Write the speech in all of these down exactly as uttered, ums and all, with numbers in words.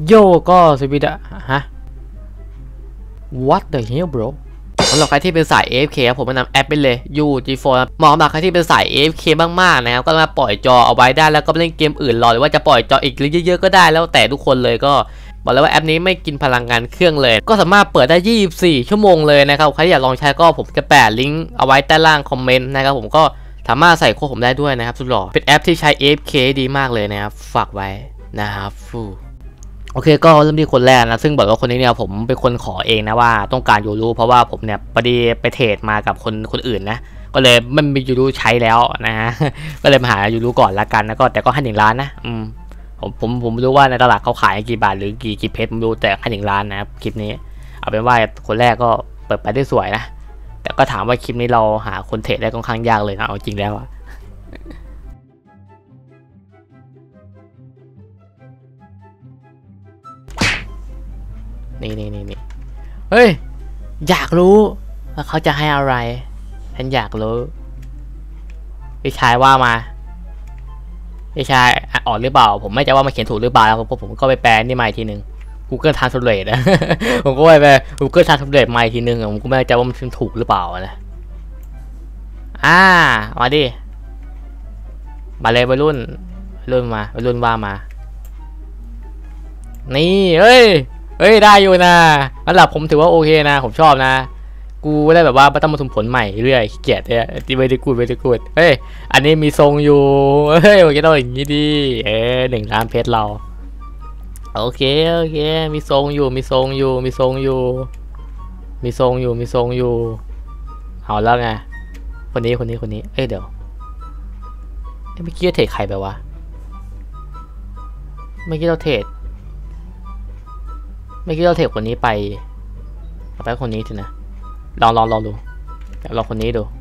โยก็สวิดะฮะ What the hell bro สำหรับใครที่เป็นสาย เอ เอฟ เค ครับผมแนะนำแอปไปเลย ยู จี โฟร์ เหมาะสำหรับใครที่เป็นสาย เอ เอฟ เค มากๆนะครับก็มาปล่อยจอเอาไว้ได้แล้วก็เล่นเกมอื่นรอหรือว่าจะปล่อยจออีกเยอะๆก็ได้แล้วแต่ทุกคนเลยก็บอกเลยว่าแอปนี้ไม่กินพลังงานเครื่องเลยก็สามารถเปิดได้ยี่สิบสี่ชั่วโมงเลยนะครับใครอยากลองใช้ก็ผมจะแปะลิงก์เอาไว้ใต้ล่างคอมเมนต์นะครับผมก็สามารถใส่โค้ดผมได้ด้วยนะครับสุดหล่อเป็นแอปที่ใช้ เอ เอฟ เค ดีมากเลยนะครับฝากไว้นะครับโอเคก็เริ่มที่คนแรกนะซึ่งบอกว่าคนนี้เนี่ยผมเป็นคนขอเองนะว่าต้องการยูรูเพราะว่าผมเนี่ยพอดีไปเทรดมากับคนคนอื่นนะก็เลยไม่มียูรูใช้แล้วนะฮะก็เลยมาหายูรูก่อนละกันแล้วก็แต่ก็ให้หนึ่งล้านนะอืมผมผมผมไม่รู้ว่าในตลาดเขาขายกี่บาทหรือกี่กี่เพชรผมรู้แต่ให้หนึ่งล้านนะครับคลิปนี้เอาเป็นว่าคนแรกก็เปิดไปได้สวยนะแต่ก็ถามว่าคลิปนี้เราหาคนเทรดได้ค่อนข้างยากเลยนะเอาจริงแล้วอะนี่นี่นี่นี่เฮ้ยอยากรู้ว่าเขาจะให้อะไรฉันอยากรู้พี่ชายว่ามาพี่ชายอ่อนหรือเปล่าผมไม่จะว่ามาเขียนถูกหรือเปล่าแล้วผมก็ไปแปลนี่มาอีกทีหนึ่ง Google Translate นะ ผมก็ไปไป Google Translate มาอีกทีหนึ่งผมก็ไม่จะว่ามันถูกหรือเปล่านะอ่ามาดิมาเลยวัยรุ่นวัยรุ่นมาวัยรุ่นว่ามานี่เฮ้ยเฮ้ยได้อยู่นะงั้นหลับผมถือว่าโอเคนะผมชอบนะกูได้แบบว่าไม่ต้องมาทุนผลใหม่เรื่อยขี้เกียจเนี่ยตีไปตีกูไปตีกูเฮ้ยอันนี้มีทรงอยู่เฮ้ยโอเคต้องอย่างนี้ดีเออหนึ่งล้านเพชรเราโอเคโอเคมีทรงอยู่มีทรงอยู่มีทรงอยู่มีทรงอยู่มีทรงอยู่เอาแล้วไงคนนี้คนนี้คนนี้เอ้ยเดี๋ยวเมื่อกี้เทรดใครไปวะเมื่อกี้เราเทรดเมื่อกี้เราเทรดคนนี้ไปเอาไปคนนี้สินะลองลองลองดูลองคนนี้ดู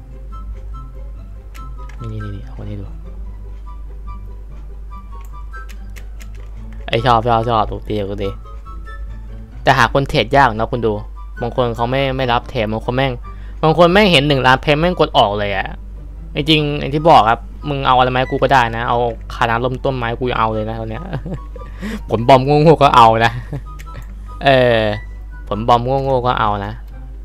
นี่นี่นี่เอาคนนี้ดูไอชอบชอบชอบถูกตีถูกตีแต่หาคนเทรดยากนะคุณดูบางคนเขาไม่ไม่รับเทรดบางคนแม่งบางคนแม่งเห็นหนึ่งล้านเพชรแม่งกดออกเลยอะจริงๆอย่างที่บอกครับมึงเอาอะไรไหมกูก็ได้นะเอาคาน้ำล้มต้นไม้กูเอาเลยนะตอนเนี้ยผลบอมโง่ๆก็เอานะเออผลบอมโง่ๆก็เอานะ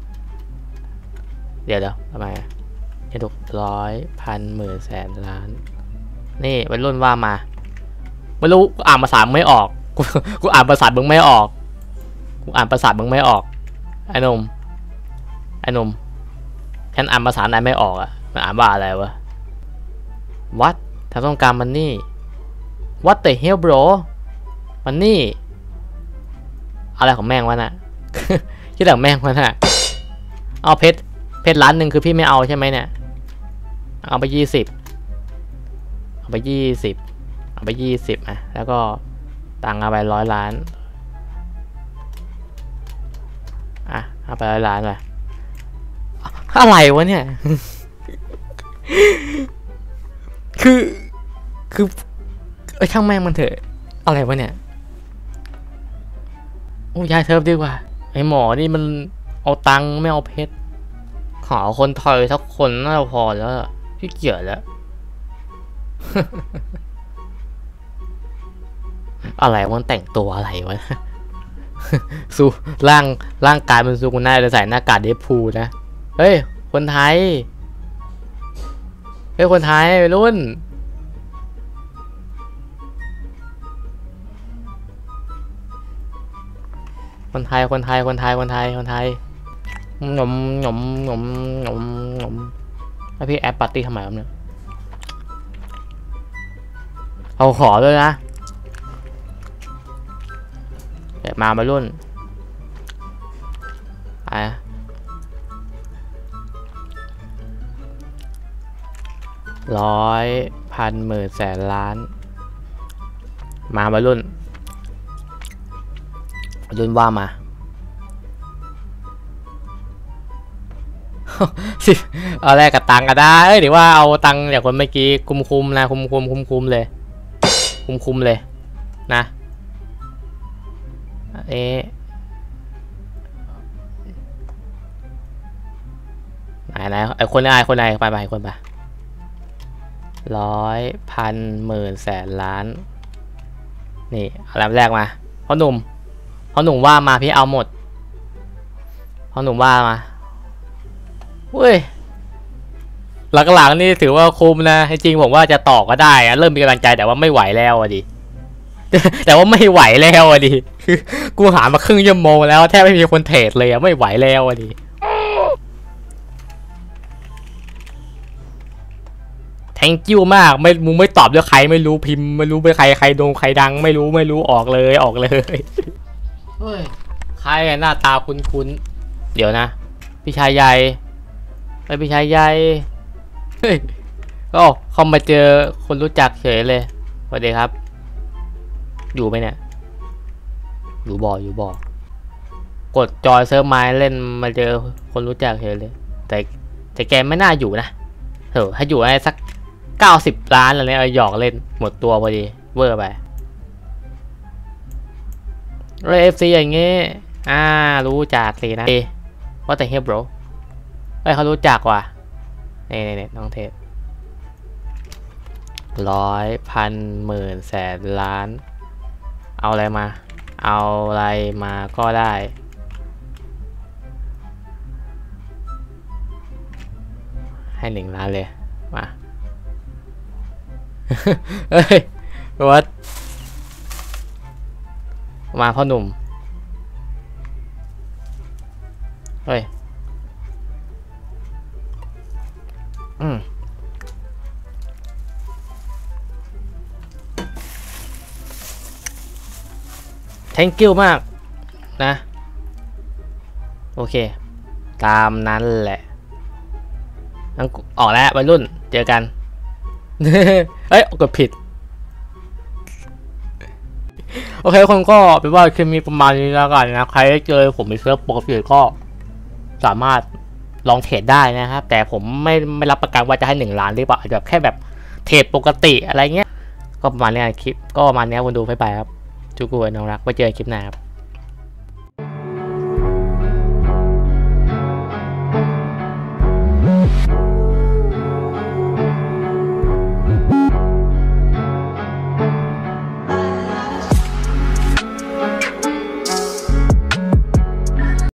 เดี๋ยวเดี๋ยวทำไมให้ถูกร้อยพันหมื่นแสนล้านนี่วัยรุ่นว่ามาไม่รู้อ่านภาษาไม่ออกกูกูอ่านภาษามึงไม่ออกกูอ่านภาษามึงไม่ออกไอ้นมไอ้นมฉันอ่านภาษาไหนไม่ออกอ่ะมันอ่านว่าอะไรวะ What ถ้าต้องการมันนี่ What the hell bro มันนี่อะไรของแม่งวะน่ะ คิดถึงแม่งวะน่ะเอาเพชรเพชรล้านหนึ่งคือพี่ไม่เอาใช่ไหมเนี่ยเอาไปยี่สิบเอาไปยี่สิบเอาไปยี่สิบอ่ะแล้วก็ตังเอาไปร้อยล้านอ่ะเอาไปร้อยล้านไปอะไรวะเนี่ย คือคือเออช่างแม่งมันเถอะอะไรวะเนี่ยโอ้ยายเทิร์ฟดีกว่าไอหมอนี่มันเอาตังค์ไม่เอาเพชรขอคนถอยสักคนน่าจะพอแล้วพี่เกียจแล้ว อะไรมันแต่งตัวอะไรวะ สู้ร่างร่างกายมันสู้กูน่าจะใส่หน้ากากเดฟพูนะเฮ้ยคนไทยเฮ้ยคนไทยรุ่นคนไทยคนไทยคนไทยคนไทยคนไทยหนมหนมหนมหนมหนมให้พี่แอปปาร์ตี้ทำไมครับเนี่ยเอาขอด้วยนะเดี๋ยวมามารุ่นไปร้อยพันหมื่นแสนล้านมามารุ่นรุ่นว่ามาสิเอาแรกกับตังก็ได้หรือว่าเอาตังอย่างคนเมื่อกี้คุมคุมนะคุมคุมคุมคุมเลยคุมคุมเลยนะเอ๊ะไหนไหนไอคนไหนคนไหนไปไปคนไปร้อยพันหมื่นแสนล้านนี่อะไรแรกมาพ่อหนุ่มพ่อหนุ่มว่ามาพี่เอาหมดพ่อหนุ่มว่ามาเว้ยหลังๆนี่ถือว่าคุ้มนะจริงผมว่าจะต่อก็ได้อะเริ่มมีกำลังใจแต่ว่าไม่ไหวแล้วอะดิ แต่ว่าไม่ไหวแล้วอะดิคือกูหามาครึ่งชั่วโมงแล้วแทบไม่มีคนเทรดเลยอะไม่ไหวแล้วอะดิthank you มากไม่มึงไม่ตอบด้วยใครไม่รู้พิมพ์ไม่รู้ไปใครใครโดนใครดังไม่รู้ไม่รู้ออกเลยออกเลยเฮ้ยใครหน้าตาคุ้นๆเดี๋ยวนะพี่ชายใหญ่ไปพี่ชายใหญ่เฮ้ยก็เข้ามาเจอคนรู้จักเฉยเลยสวัสดีครับอยู่ไหมเนี่ยอยู่บ่ออยู่บ่อกดจอยเซิร์ฟไม้เล่นมาเจอคนรู้จักเฉยเลยแต่แต่แกไม่น่าอยู่นะเถอะถ้าอยู่ได้สักเก้าสิบล้านอะไรเนี่ยหยอกเล่นหมดตัวพอดีเวอร์ไปเรฟซีอย่างงี้อ่ารู้จักสินะเอว่าแต่เฮียบรเฮ้ยเขารู้จักว่ะนี่นี่นี่น้องเทพร้อยพันหมื่นแสนล้านเอาอะไรมาเอาอะไรมาก็ได้ให้หนึ่งล้านเลยมาเฮ้ยวัดมาพ่อหนุ่มเฮ้ยอืมthank you มากนะโอเคตามนั้นแหละออกแล้ววัยรุ่นเจอกันเอ้ยกดผิดโอเคคนก็เป็นว่าคลิปมีประมาณนี้แล้วกันนะใครเจอผมในเซิร์ฟปกติก็สามารถลองเทรดได้นะครับแต่ผมไม่ไม่รับประกันว่าจะให้หนึ่งล้านหรือเปล่าแบบแค่แบบเทรดปกติอะไรเงี้ยก็ประมาณนี้คลิปก็ประมาณนี้คนดูไปไปครับจุกุยน้องรักไว้เจอคลิปหน้าครับ